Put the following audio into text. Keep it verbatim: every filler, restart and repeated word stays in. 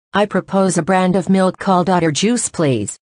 I propose a brand of milk called udder juice, please.